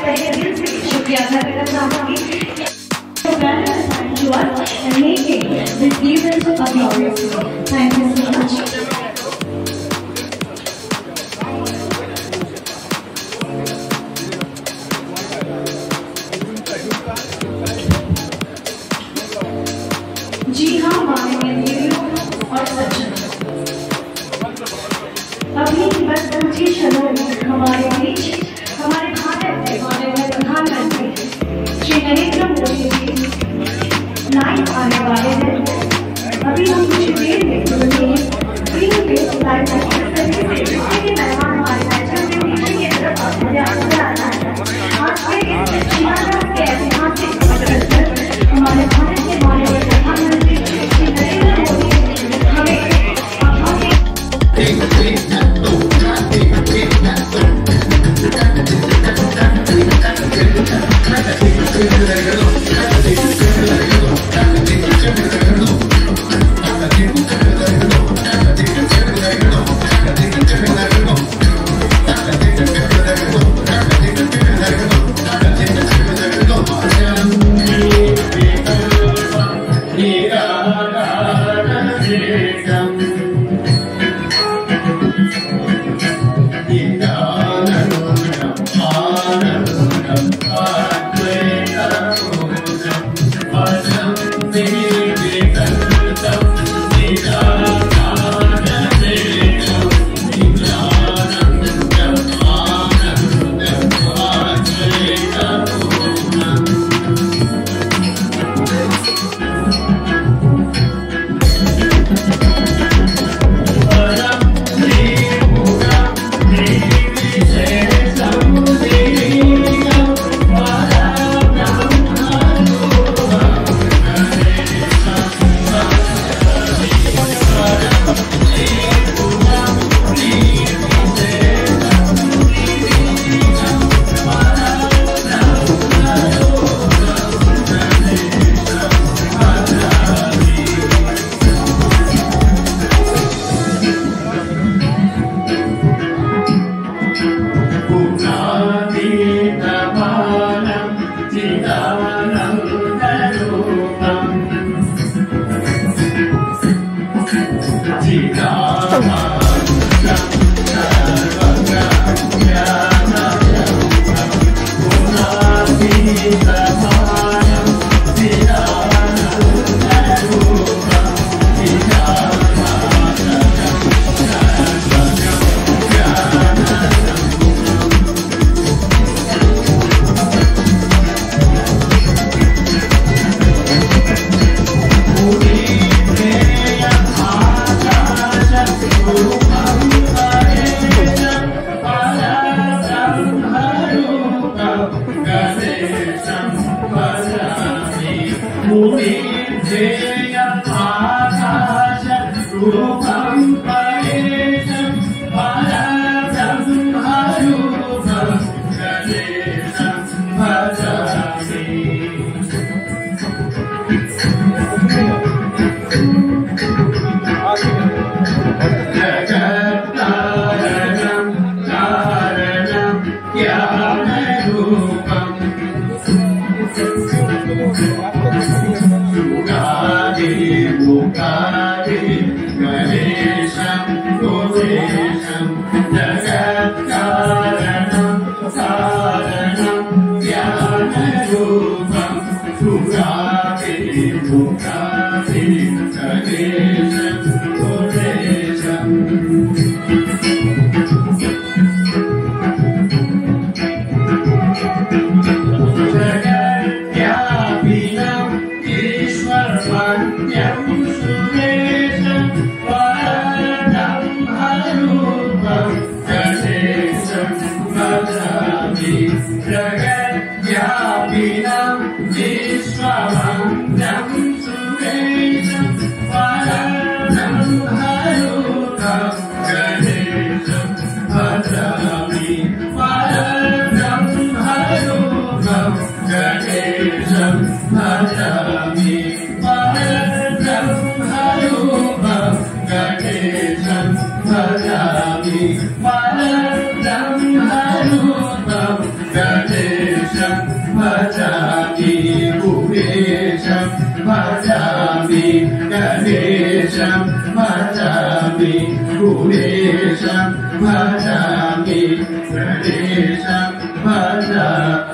तहे दिल से शुक्रिया अदा करना चाहूंगी to us and making this event a glorious one. Thank you so much. जी हाँ माननीय देवियों और सज्जनों, अभी बस कुछ ही क्षणों में हमारे बीच हमारे भारत के माननीय प्रधानमंत्री श्री नरेंद्र मोदी जी लाइव आने वाले हैं। अभी हम कुछ देर में उन्हें स्क्रीन पे लाइव के मेहमान हमारे बैठक में नीचे की तरफ मुझे आपको बताना है। आज के इस शिलान्यास के ऐतिहासिक अवसर पर हमारे भारत के माननीय प्रधानमंत्री श्री नरेंद्र मोदी जी हमें Gate भजामि भुवेशं भजामि गणेशं भजामि भुवेशं भजामि गणेशं भजामि